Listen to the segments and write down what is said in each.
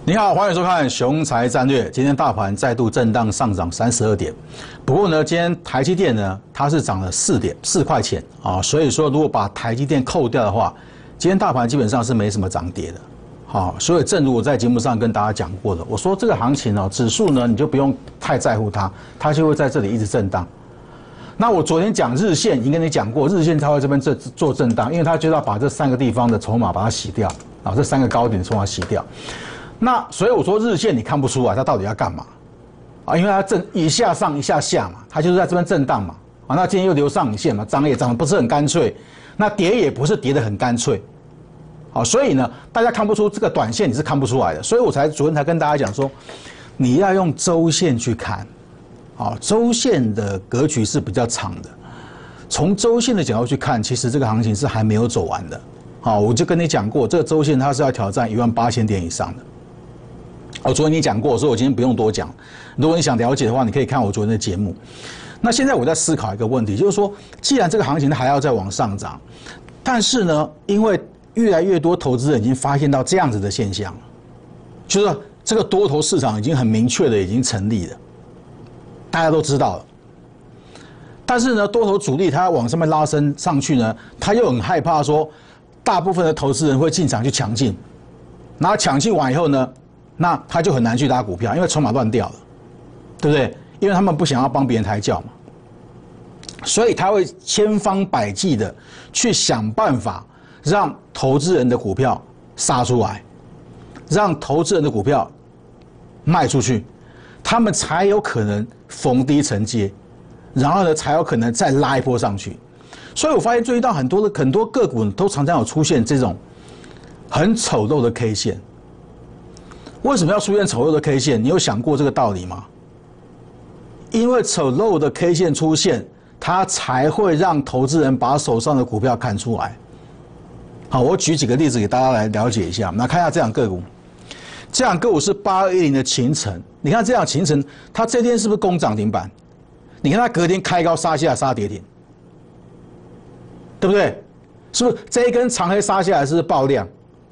你好，欢迎收看《雄才战略》。今天大盘再度震荡上涨32点，不过呢，今天台积电呢，它是涨了4块钱啊，所以说如果把台积电扣掉的话，今天大盘基本上是没什么涨跌的。好，所以正如我在节目上跟大家讲过的，我说这个行情哦，指数呢你就不用太在乎它，它就会在这里一直震荡。那我昨天讲日线，已经跟你讲过，日线它会这边做震荡，因为它就要把这3个地方的筹码把它洗掉啊，这3个高点的筹码洗掉。那所以我说日线你看不出来它到底要干嘛啊？因为它一下上一下下嘛，它就是在这边震荡嘛啊。那今天又留上影线嘛，涨也涨得不是很干脆，那跌也不是跌得很干脆，好，所以呢，大家看不出这个短线你是看不出来的，所以我昨天才跟大家讲说，你要用周线去看，好，周线的格局是比较长的，从周线的角度去看，其实这个行情是还没有走完的，好，我就跟你讲过，这个周线它是要挑战18000点以上的。我昨天你讲过，所以我今天不用多讲。如果你想了解的话，你可以看我昨天的节目。那现在我在思考一个问题，就是说，既然这个行情还要再往上涨，但是呢，因为越来越多投资人已经发现到这样子的现象，就是这个多头市场已经很明确的已经成立了，大家都知道了。但是呢，多头主力它往上面拉升上去呢，他又很害怕说，大部分的投资人会进场去抢进，然后抢进完以后呢，那他就很难去拉股票，因为筹码乱掉了，对不对？因为他们不想要帮别人抬轿嘛，所以他会千方百计的去想办法让投资人的股票杀出来，让投资人的股票卖出去，他们才有可能逢低承接，然后呢才有可能再拉一波上去。所以我发现注意到很多个股都常常有出现这种很丑陋的 K 线。为什么要出现丑陋的 K 线？你有想过这个道理吗？因为丑陋的 K 线出现，它才会让投资人把手上的股票看出来。好，我举几个例子给大家来了解一下。那看一下这样个股，这样个股是8210的勤诚，你看这样勤诚，它这天是不是攻涨停板？你看它隔天开高杀下来杀跌停，对不对？是不是这一根长黑杀下来是不是爆量？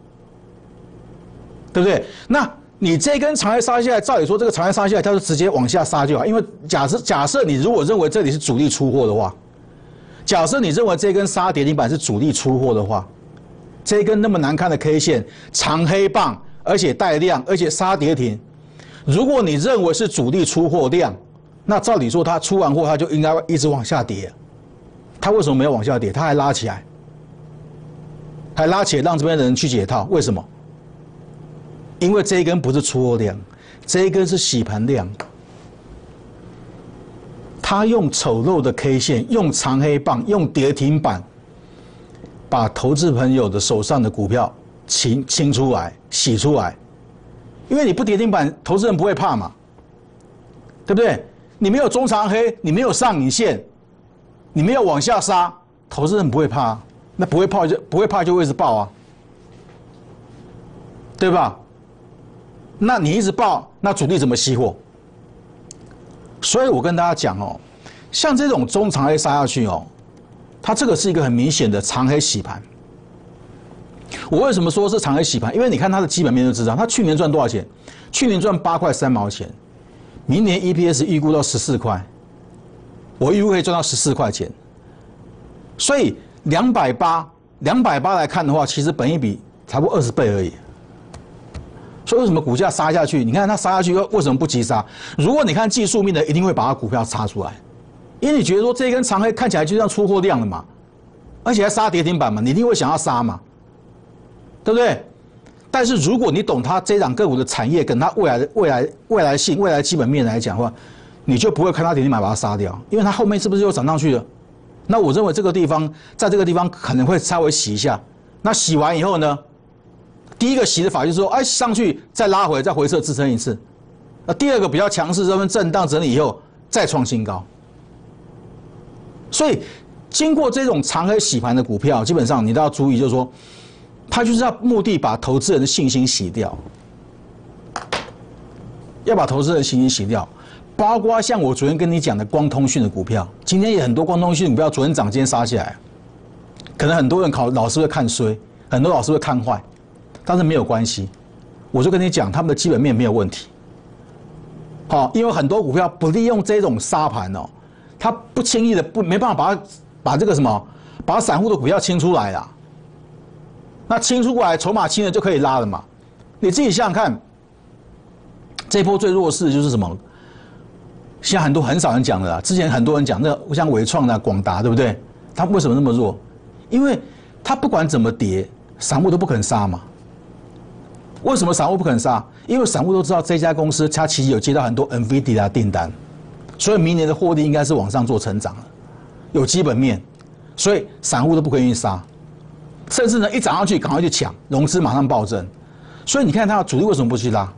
对不对？那你这根长黑杀下来，照理说这个长黑杀下来，它就直接往下杀就好。因为假设你如果认为这里是主力出货的话，假设你认为这根杀跌停板是主力出货的话，这根那么难看的 K 线长黑棒，而且带量，而且杀跌停，如果你认为是主力出货量，那照理说它出完货它就应该一直往下跌，它为什么没有往下跌？它还拉起来，让这边的人去解套，为什么？因为这一根不是出货量，这一根是洗盘量。他用丑陋的 K 线，用长黑棒，用跌停板，把投资朋友的手上的股票清出来、洗出来。因为你不跌停板，投资人不会怕嘛，对不对？你没有中长黑，你没有上影线，你没有往下杀，投资人不会怕，那不会怕就会一直爆啊，对吧？那你一直爆，那主力怎么吸货？所以我跟大家讲哦，像这种中长黑杀下去哦，它这个是一个很明显的长黑洗盘。我为什么说是长黑洗盘？因为你看它的基本面就知道，它去年赚多少钱？去年赚8块3毛钱，明年 EPS 预估到14块，我预估可以赚到14块钱。所以280来看的话，其实本益比才不20倍而已。所以为什么股价杀下去？你看它杀下去为什么不急杀？如果你看技术面的，一定会把它股票杀出来，因为你觉得说这一根长黑看起来就像出货量了嘛，而且还杀跌停板嘛，你一定会想要杀嘛，对不对？但是如果你懂它这档个股的产业跟它未来性、未来基本面来讲的话，你就不会看它跌停板把它杀掉，因为它后面是不是又涨上去了？那我认为这个地方在这个地方可能会稍微洗一下，那洗完以后呢？第一个洗的法就是说，哎，上去再拉回，再回撤支撑一次。那第二个比较强势，这边震荡整理以后再创新高。所以经过这种长黑洗盘的股票，基本上你都要注意，就是说，它就是要目的把投资人的信心洗掉，要把投资人的信心洗掉。包括像我昨天跟你讲的光通讯的股票，今天也很多光通讯股票昨天涨，今天杀起来，可能很多人老师会看衰，很多老师会看坏。但是没有关系， 我就跟你讲，他们的基本面没有问题。好，因为很多股票不利用这种杀盘哦，它不轻易的没办法把这个什么，把散户的股票清出来啦。那清出来，筹码清了就可以拉了嘛。你自己想想看，这一波最弱势的就是什么？现在很少人讲了啦，之前很多人讲那像伟创的广达，对不对？它为什么那么弱？因为它不管怎么跌，散户都不肯杀嘛。为什么散户不肯杀？因为散户都知道这家公司它其实有接到很多 NVIDIA 的订单，所以明年的获利应该是往上做成长了，有基本面，所以散户都不愿意杀，甚至呢一涨上去赶快去抢，融资马上暴增，所以你看它的主力为什么不去拉？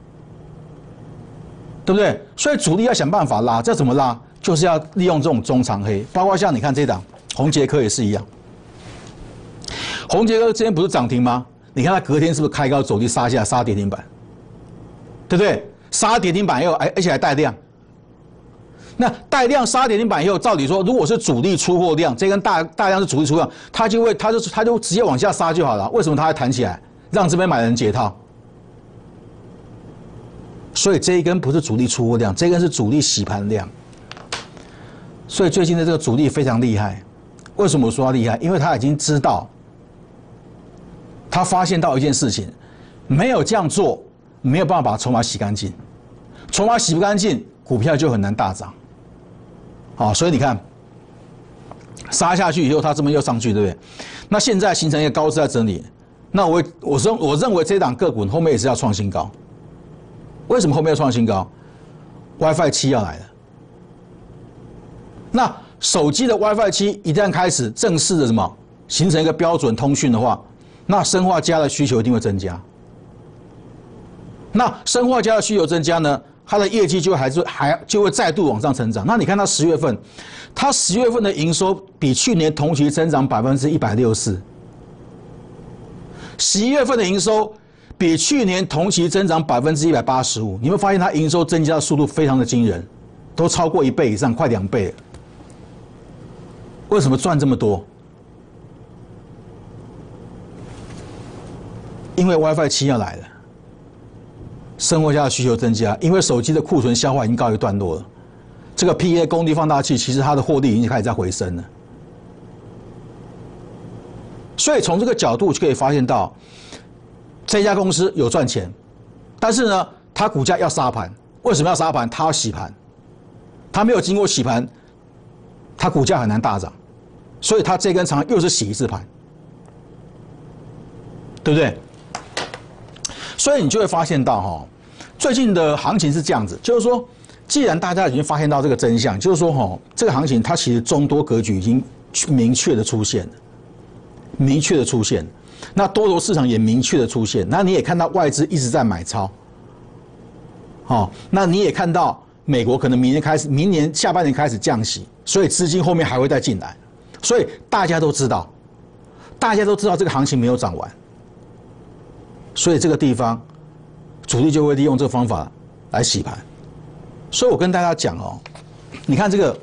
对不对？所以主力要想办法拉，这怎么拉？就是要利用这种中长黑，包括像你看这档宏捷科也是一样，宏捷科之前不是涨停吗？你看它隔天是不是开高走低杀下杀跌停板，对不对？杀跌停板以后，而且还带量。那带量杀跌停板以后，照理说，如果是主力出货量，这根大量是主力出货量，它就直接往下杀就好了。为什么它还弹起来，让这边买人解套？所以这一根不是主力出货量，这一根是主力洗盘量。所以最近的这个主力非常厉害。为什么我说他厉害？因为他已经知道。他发现到一件事情，没有这样做，没有办法把筹码洗干净，筹码洗不干净，股票就很难大涨。好，所以你看，杀下去以后，它这边又上去，对不对？那现在形成一个高势在整理，那我认为这档个股后面也是要创新高。为什么后面要创新高 ？WiFi 7要来了。那手机的 WiFi 7一旦开始正式的什么形成一个标准通讯的话，那砷化镓的需求一定会增加。那砷化镓的需求增加呢，它的业绩就会再度往上成长。那你看它10月份，它10月份的营收比去年同期增长164%，11月份的营收比去年同期增长185%。你会发现它营收增加的速度非常的惊人，都超过1倍以上，快2倍了。为什么赚这么多？因为 WiFi 7要来了，砷化镓的需求增加，因为手机的库存消化已经告一段落了。这个 PA 功率放大器其实它的获利已经开始在回升了。所以从这个角度就可以发现到，这家公司有赚钱，但是呢，它股价要杀盘。为什么要杀盘？它要洗盘，它没有经过洗盘，它股价很难大涨。所以它这根长又是洗一次盘，对不对？所以你就会发现到哈，最近的行情是这样子，就是说，既然大家已经发现到这个真相，就是说哈，这个行情它其实中多格局已经明确的出现了，明确的出现，那多头市场也明确的出现，那你也看到外资一直在买超，好，那你也看到美国可能明年下半年开始降息，所以资金后面还会再进来，所以大家都知道这个行情没有涨完。所以这个地方，主力就会利用这个方法来洗盘。所以我跟大家讲哦，你看这个，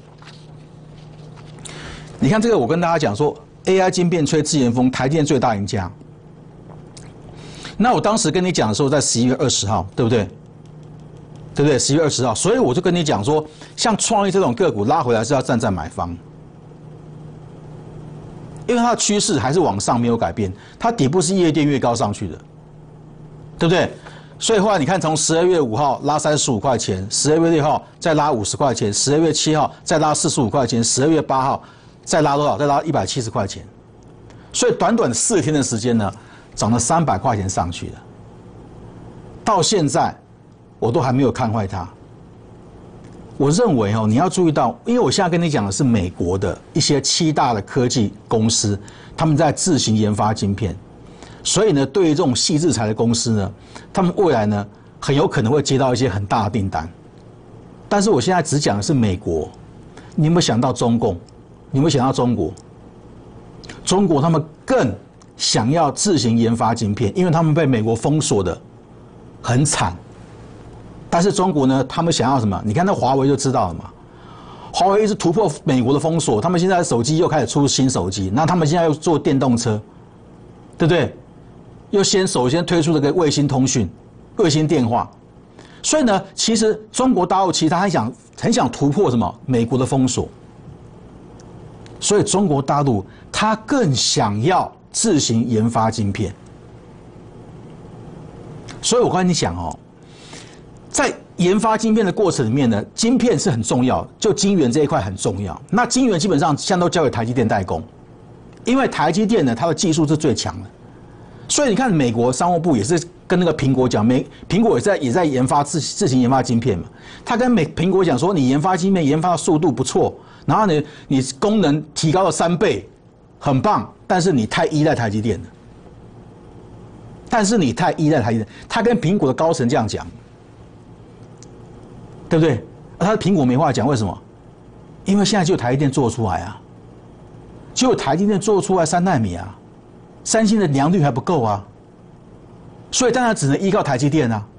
我跟大家讲说 ，AI 晶片吹自研风，台积电最大赢家。那我当时跟你讲的时候，在11月20号，对不对？对不对？11月20号，所以我就跟你讲说，像创意这种个股拉回来是要站在买方，因为它的趋势还是往上没有改变，它底部是越垫越高上去的。对不对？所以后来你看，从12月5号拉35块钱，12月6号再拉50块钱，12月7号再拉45块钱，12月8号再拉多少？再拉170块钱。所以短短4天的时间呢，涨了300块钱上去了。到现在我都还没有看坏它。我认为哦，你要注意到，因为我现在跟你讲的是美国的一些7大的科技公司，他们在自行研发晶片。所以呢，对于这种矽智财的公司呢，他们未来呢很有可能会接到一些很大的订单。但是我现在只讲的是美国，你有没有想到中共？你有没有想到中国？中国他们更想要自行研发晶片，因为他们被美国封锁的很惨。但是中国呢，他们想要什么？你看那华为就知道了嘛。华为一直突破美国的封锁，他们现在手机又开始出新手机，那他们现在又做电动车，对不对？ 又首先推出这个卫星通讯、卫星电话，所以呢，其实中国大陆其实他很想突破什么美国的封锁，所以中国大陆他更想要自行研发晶片。所以我跟你讲哦，在研发晶片的过程里面呢，晶片是很重要，就晶圆这一块很重要。那晶圆基本上现在都交给台积电代工，因为台积电呢，它的技术是最强的。所以你看，美国商务部也是跟那个苹果讲，苹果也在研发自行研发晶片嘛。他跟苹果讲说，你研发晶片研发的速度不错，然后你功能提高了3倍，很棒，但是你太依赖台积电了。他跟苹果的高层这样讲。对不对？他的苹果没话讲，为什么？因为现在就台积电做出来啊，就台积电做出来3奈米啊，三星的良率还不够啊，所以当然只能依靠台积电啊，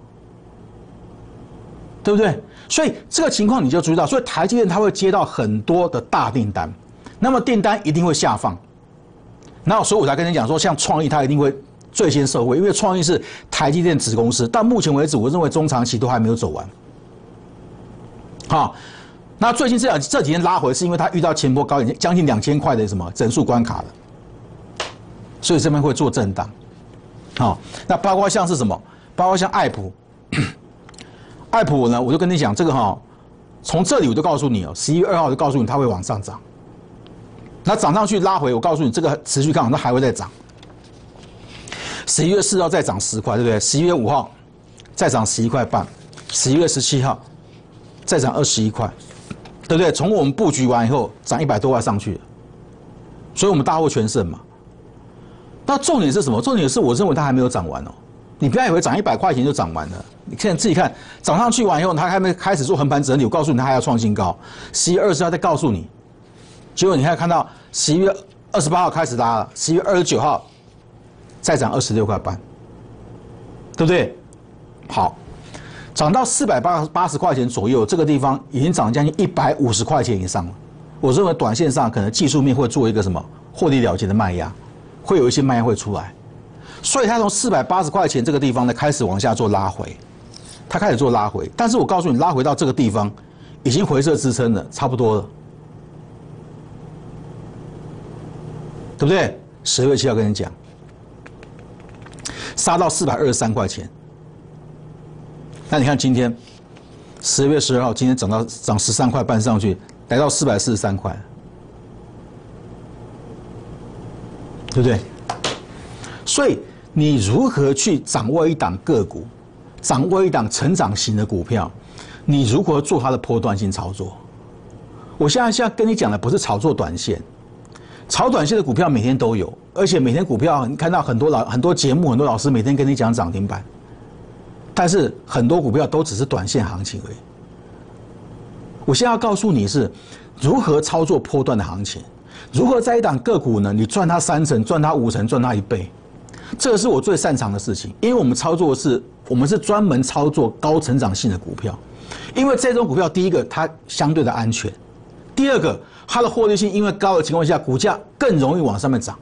对不对？所以这个情况你就注意到，所以台积电它会接到很多的大订单，那么订单一定会下放，然后所以我才跟你讲说，像创意它一定会最先受惠，因为创意是台积电子公司，到目前为止，我认为中长期都还没有走完。好，那最近这几天拉回，是因为它遇到前波高点将近2000块的什么整数关卡了，所以这边会做震荡。好，那包括像是什么？包括像爱普，爱普呢，我就跟你讲这个从这里我就告诉你哦，11月2号就告诉你它会往上涨，那涨上去拉回，我告诉你这个持续看好，它还会再涨。11月4号再涨10块，对不对？11月5号再涨11块半，11月17号。再涨21块，对不对？从我们布局完以后，涨100多块上去了，所以我们大获全胜嘛。那重点是什么？重点是我认为它还没有涨完哦。你不要以为涨100块钱就涨完了，你看自己看，涨上去完以后，它还没开始做横盘整理。我告诉你，它还要创新高。11月20号再告诉你，结果你还看到11月28号开始拉了，11月29号再涨26块半，对不对？好。涨到480块钱左右，这个地方已经涨将近150块钱以上了。我认为短线上可能技术面会做一个什么获利了结的卖压，会有一些卖压会出来，所以它从480块钱这个地方呢开始往下做拉回，它开始做拉回，但是我告诉你，拉回到这个地方已经回撤支撑了，差不多了，对不对？10月7号跟你讲，杀到423块钱。那你看今天10月12号，今天涨13块半上去，来到443块，对不对？所以你如何去掌握一档个股，掌握一档成长型的股票，你如何做它的波段性操作？我现在跟你讲的不是炒作短线，炒短线的股票每天都有，而且每天股票你看到很多节目，很多老师每天跟你讲涨停板。但是很多股票都只是短线行情而已。我现在要告诉你是如何操作波段的行情，如何在一档个股呢，你赚它3成，赚它5成，赚它1倍，这个是我最擅长的事情。因为我们是专门操作高成长性的股票，因为这种股票，第一个它相对的安全，第二个它的获利性因为高的情况下，股价更容易往上面涨。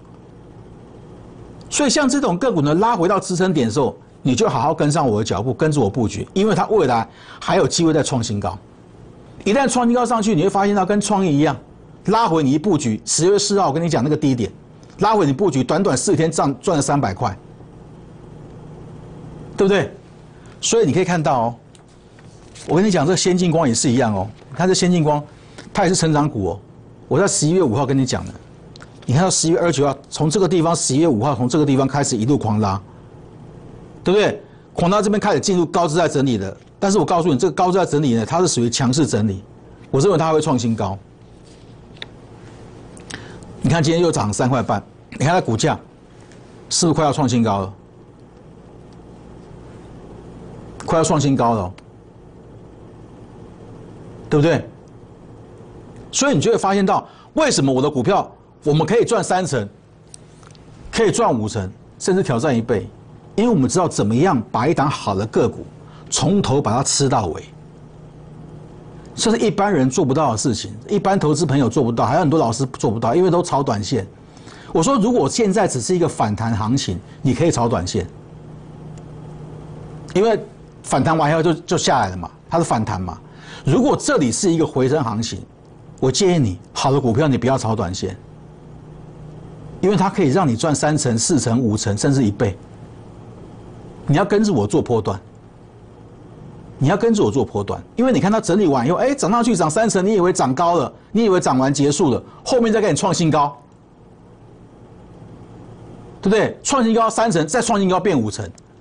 所以像这种个股呢，拉回到支撑点的时候，你就好好跟上我的脚步，跟着我布局，因为它未来还有机会再创新高。一旦创新高上去，你会发现它跟创意一样，拉回你一布局，10月4号我跟你讲那个低点，拉回你布局，短短4天赚了300块，对不对？所以你可以看到哦，我跟你讲，这个先进光也是一样哦，它是先进光，它也是成长股哦。我在11月5号跟你讲的，你看到11月29号从这个地方，11月5号从这个地方开始一路狂拉。对不对？狂拉这边开始进入高姿态整理了，但是我告诉你，这个高姿态整理呢，它是属于强势整理，我认为它会创新高。你看今天又涨3块半，你看它股价是不是快要创新高了？快要创新高了哦，对不对？所以你就会发现到，为什么我的股票我们可以赚3成，可以赚5成，甚至挑战1倍？因为我们知道怎么样把一档好的个股从头把它吃到尾，这是一般人做不到的事情，一般投资朋友做不到，还有很多老师做不到，因为都炒短线。 我说如果现在只是一个反弹行情，你可以炒短线，因为反弹完以后就下来了嘛，它是反弹嘛。如果这里是一个回升行情，我建议你好的股票你不要炒短线，因为它可以让你赚3成、4成、5成，甚至1倍。你要跟着我做波段，你要跟着我做波段，因为你看它整理完以后，涨上去涨3成，你以为涨高了，你以为涨完结束了，后面再给你创新高，对不对？创新高3成，再创新高变5成，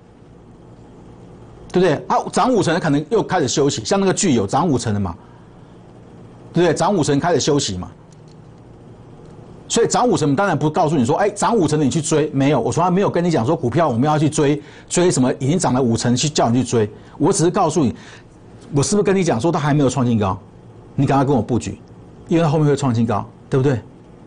对不对？啊，涨5成可能又开始休息，像那个具有涨5成的嘛，对不对？涨5成开始休息嘛。所以涨5成，当然不告诉你说，涨5成的你去追，没有，我从来没有跟你讲说股票我们要去追什么已经涨了5成去叫你去追，我只是告诉你，我是不是跟你讲说它还没有创新高，你赶快跟我布局，因为它后面会创新高，对不对？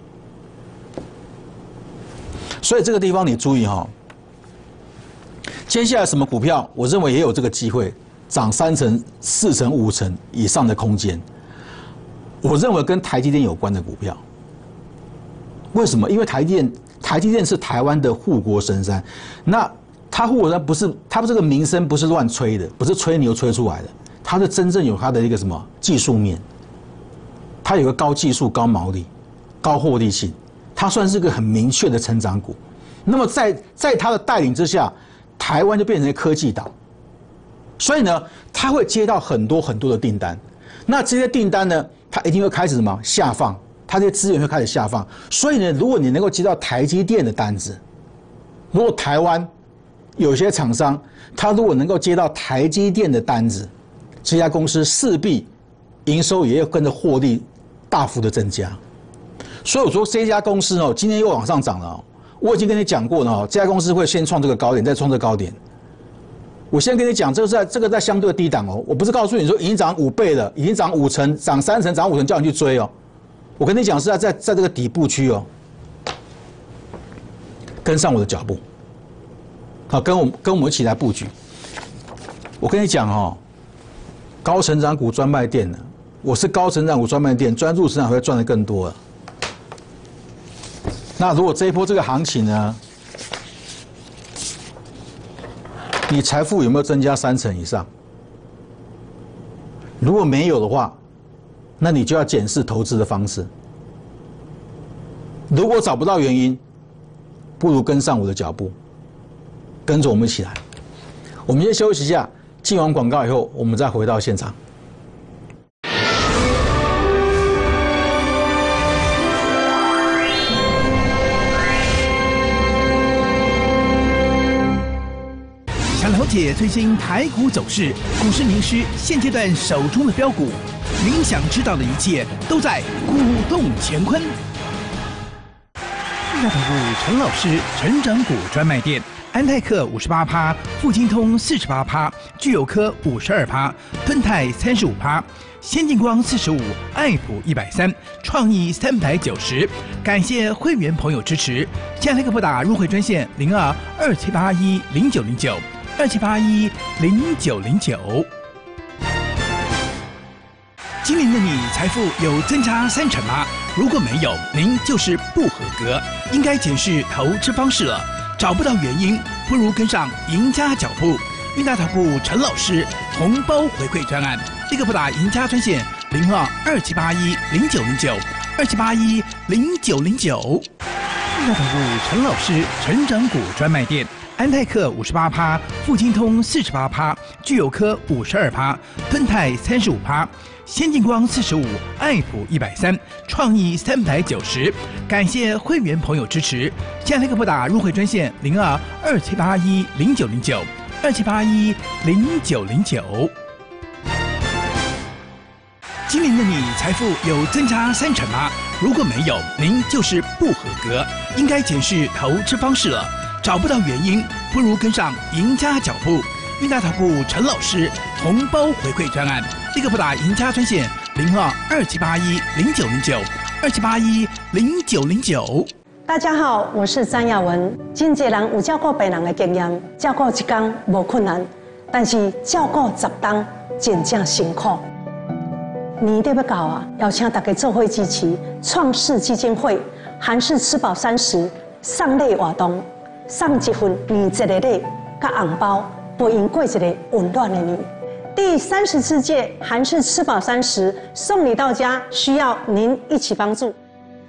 所以这个地方你注意哈，接下来什么股票，我认为也有这个机会涨3成、4成、5成以上的空间，我认为跟台积电有关的股票。为什么？因为台积电是台湾的护国神山，那它护国神山不是它这个名声不是乱吹的，不是吹牛吹出来的，它是真正有它的一个什么技术面，它有个高技术、高毛利、高获利性，它算是个很明确的成长股。那么在它的带领之下，台湾就变成科技岛，所以呢，它会接到很多很多的订单，那这些订单呢，它一定会开始什么下放。它这些资源会开始下放，所以呢，如果你能够接到台积电的单子，如果台湾有些厂商，他如果能够接到台积电的单子，这家公司势必营收也要跟着获利大幅的增加。所以我说这家公司哦，今天又往上涨了哦。我已经跟你讲过了哦，这家公司会先创这个高点，再创这个高点。我先跟你讲，这个在相对低档哦，我不是告诉你说已经涨5倍了，已经涨5成、涨3成、涨5成，叫你去追哦。我跟你讲是在这个底部区哦，跟上我的脚步，好，跟我们一起来布局。我跟你讲哦，高成长股专卖店呢，我是高成长股专卖店，专注成长会赚得更多了。那如果这一波这个行情呢，你财富有没有增加3成以上？如果没有的话，那你就要检视投资的方式。如果找不到原因，不如跟上我的脚步，跟着我们一起来。我们先休息一下，进完广告以后，我们再回到现场。 想了解最新台股走势，股市名师现阶段手中的标股。您想知道的一切都在股动乾坤。大头部陈老师成长股专卖店，安泰克58%，富金通48%，聚友科52%，敦泰35%，先进光45%，爱普130%，创意390%。感谢会员朋友支持，现在可拨打入会专线02-2781-0909，2781-0909。今年的你财富有增加3成吗？如果没有，您就是不合格，应该检视投资方式了。找不到原因，不如跟上赢家脚步。韵大头部陈老师红包回馈专案，立刻拨打赢家专线02-2781-0909，2781-0909。韵大头部陈老师成长股专卖店。安泰克58%，富金通48%，聚友科52%，敦泰35%，先进光45%，爱普130%，创意390%。感谢会员朋友支持，现在可拨打入会专线02-2781-0909，2781-0909。今年的你财富有增加3成吗？如果没有，您就是不合格，应该检视投资方式了。找不到原因，不如跟上赢家脚步。韵大头部陈老师红包回馈专案，立刻拨打赢家专线02-2781-0909，2781-0909。 大家好，我是张雅文。真侪人有照顾病人的经验，照顾一天无困难，但是照顾10天真正辛苦。年底要到啊，邀请大家做伙支持创世基金会韩式吃饱30，送礼活动，送一份年节的礼，甲红包，陪因过一个温暖的年。第34届韩式吃饱30送礼到家，需要您一起帮助。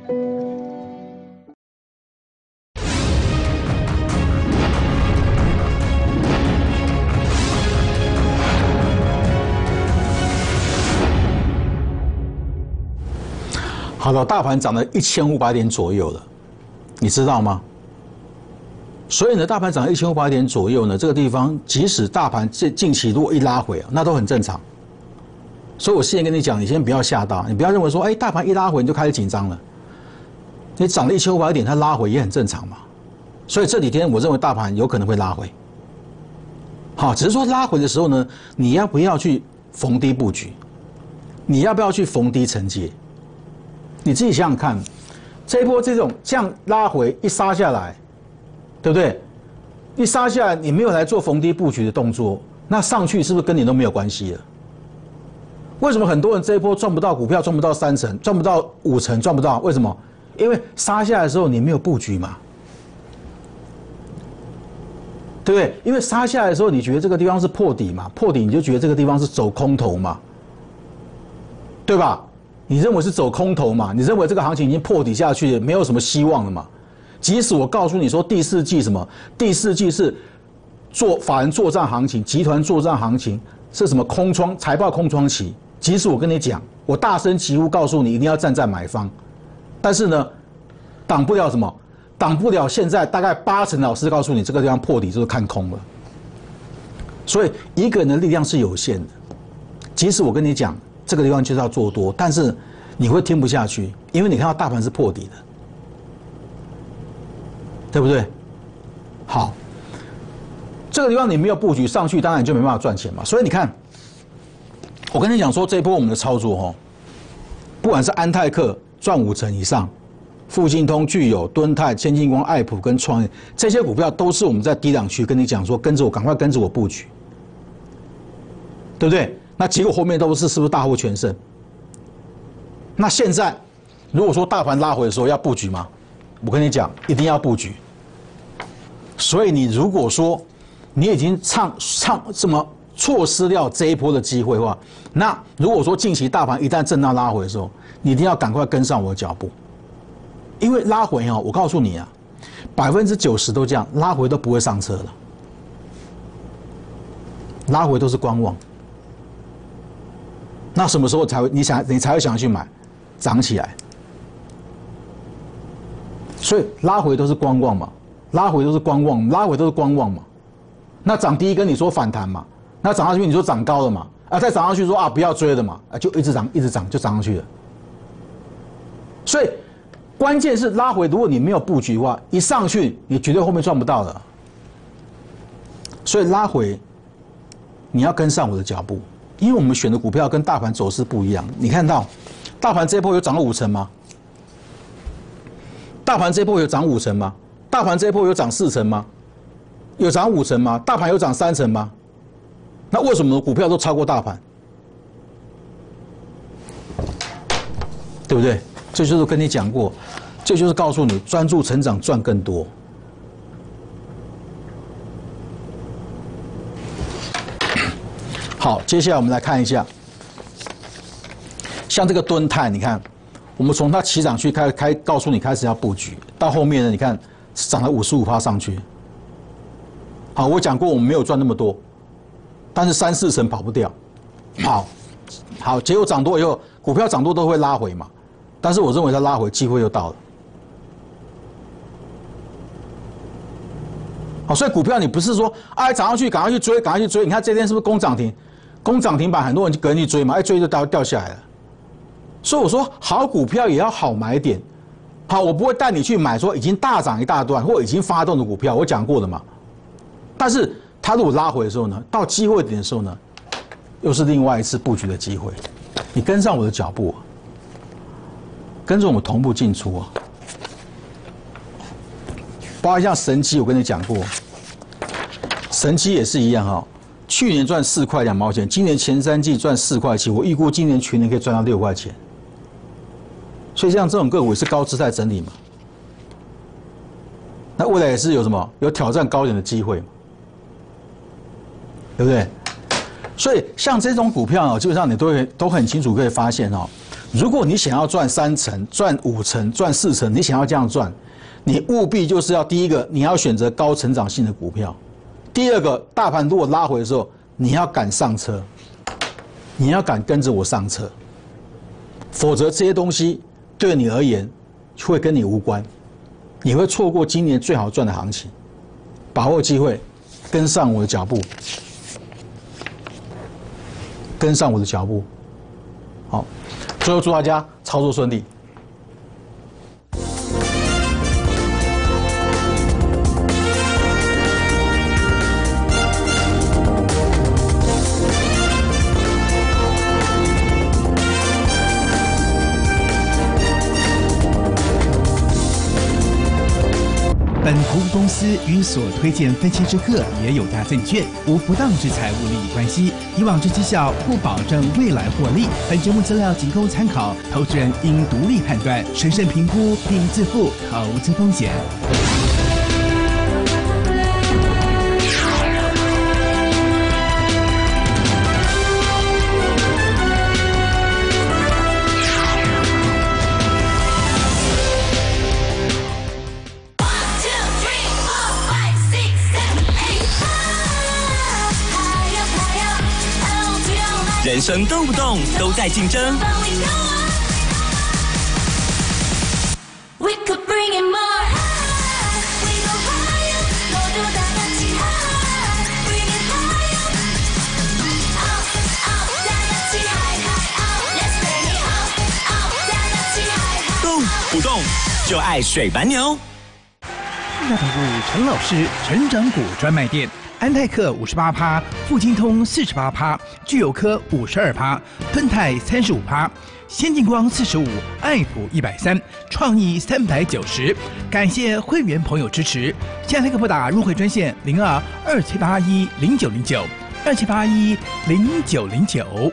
好了，大盘涨了1500点左右了，你知道吗？所以呢，大盘涨1500点左右呢，这个地方即使大盘近期如果一拉回，那都很正常。所以我先跟你讲，你先不要吓到，你不要认为说，大盘一拉回你就开始紧张了。你涨了1500点，它拉回也很正常嘛。所以这几天我认为大盘有可能会拉回。好，只是说拉回的时候呢，你要不要去逢低布局？你要不要去逢低承接？你自己想想看，这一波这样拉回一杀下来。对不对？一杀下来，你没有来做逢低布局的动作，那上去是不是跟你都没有关系了？为什么很多人这一波赚不到股票，赚不到3成，赚不到5成，赚不到？为什么？因为杀下来的时候你没有布局嘛，对不对？因为杀下来的时候，你觉得这个地方是破底嘛，破底你就觉得这个地方是走空头嘛，对吧？你认为是走空头嘛？你认为这个行情已经破底下去了，没有什么希望了嘛？即使我告诉你说第4季什么，第4季是法人作战行情、集团作战行情，是什么空窗财报空窗期。即使我跟你讲，我大声疾呼告诉你一定要站在买方，但是呢，挡不了什么？挡不了现在大概80%老师告诉你这个地方破底就是看空了。所以一个人的力量是有限的，即使我跟你讲这个地方就是要做多，但是你会听不下去，因为你看到大盘是破底的。对不对？好，这个地方你没有布局上去，当然你就没办法赚钱嘛。所以你看，我跟你讲说，这一波我们的操作不管是安泰克赚5成以上，复兴通、聚友、敦泰、千金光、爱普跟创业这些股票，都是我们在低档区跟你讲说，跟着我，赶快跟着我布局，对不对？那结果后面都是不是大获全胜？那现在如果说大盘拉回的时候要布局吗？我跟你讲，一定要布局。所以你如果说你已经什么错失掉这一波的机会的话，那如果说近期大盘一旦震荡拉回的时候，你一定要赶快跟上我的脚步，因为拉回我告诉你啊，90%都这样，拉回都不会上车了，拉回都是观望。那什么时候你才会想要去买？涨起来。所以拉回都是观望嘛，拉回都是观望，拉回都是观望嘛。那涨第一根你说反弹嘛，那涨上去你说涨高了嘛，再涨上去说不要追了嘛，就一直涨一直涨就涨上去了。所以关键是拉回，如果你没有布局的话，一上去你绝对后面赚不到的。所以拉回你要跟上我的脚步，因为我们选的股票跟大盘走势不一样。你看到大盘这一波有涨了5成吗？大盘这一波有涨5成吗？大盘这一波有涨4成吗？有涨5成吗？大盘有涨3成吗？那为什么股票都超过大盘？对不对？这就是跟你讲过，这就是告诉你专注成长赚更多。好，接下来我们来看一下，像这个敦泰，你看。我们从它起涨区告诉你开始要布局，到后面呢，你看涨了55%上去。好，我讲过我们没有赚那么多，但是3、4成跑不掉。好，结果涨多以后，股票涨多都会拉回嘛，但是我认为它拉回机会又到了。好，所以股票你不是说涨上去赶快去追，赶快去追。你看这天是不是攻涨停？攻涨停板很多人就隔天去追嘛，追就掉下来了。所以我说，好股票也要好买点。好，我不会带你去买说已经大涨一大段或已经发动的股票，我讲过了嘛。但是它如果拉回的时候呢，到机会点的时候呢，又是另外一次布局的机会。你跟上我的脚步，跟着我们同步进出啊。包括像神基，我跟你讲过，神基也是一样去年赚4块2毛钱，今年前3季赚4块7，我预估今年全年可以赚到6块钱。所以像这种个股也是高姿态整理嘛， 那未来也是有什么有挑战高点的机会嘛，对不对？所以像这种股票基本上你都很清楚可以发现如果你想要赚3成、赚5成、赚4成，你想要这样赚，你务必就是要第一个你要选择高成长性的股票，第二个大盘如果拉回的时候，你要敢上车，你要敢跟着我上车，否则这些东西对你而言会跟你无关，你会错过今年最好赚的行情，把握机会，跟上我的脚步。跟上我的脚步，好，最后祝大家操作顺利。 本投资公司与所推荐分期之客也有大证券无不当之财务利益关系，以往之绩效不保证未来获利。本节目资料仅供参考，投资人应独立判断、审慎评估并自负投资风险。 人生动不动都在竞争，动不动就爱水白牛。 大头部陈老师成长股专卖店。安泰克58%，富金通48%，聚友科52%，敦泰35%，先进光45%，爱普130%，创意390%。感谢会员朋友支持，现在立刻拨打入会专线02-2781-0909，2781-0909。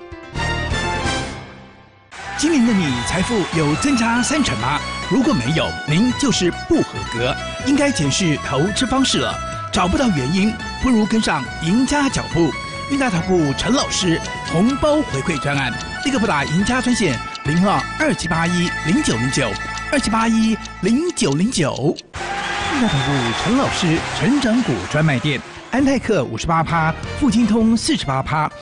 今年的你财富有增加3成吗？如果没有，您就是不合格，应该检视投资方式了。找不到原因，不如跟上赢家脚步。韵大头部陈老师红包回馈专案，立刻拨打赢家专线02-2781-0909，2781-0909。韵大头部陈老师成长股专卖店，安泰克58%，富金通48%。